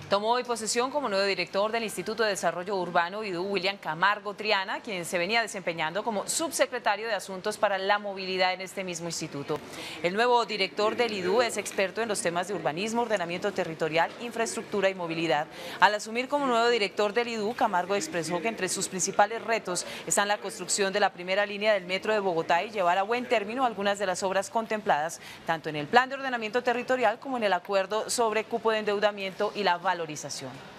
Tomó hoy posesión como nuevo director del Instituto de Desarrollo Urbano IDU William Camargo Triana, quien se venía desempeñando como subsecretario de Asuntos para la Movilidad en este mismo instituto. El nuevo director del IDU es experto en los temas de urbanismo, ordenamiento territorial, infraestructura y movilidad. Al asumir como nuevo director del IDU, Camargo expresó que entre sus principales retos están la construcción de la primera línea del metro de Bogotá y llevar a buen término algunas de las obras contempladas tanto en el plan de ordenamiento territorial como en el acuerdo sobre cupo de endeudamiento y la valorización.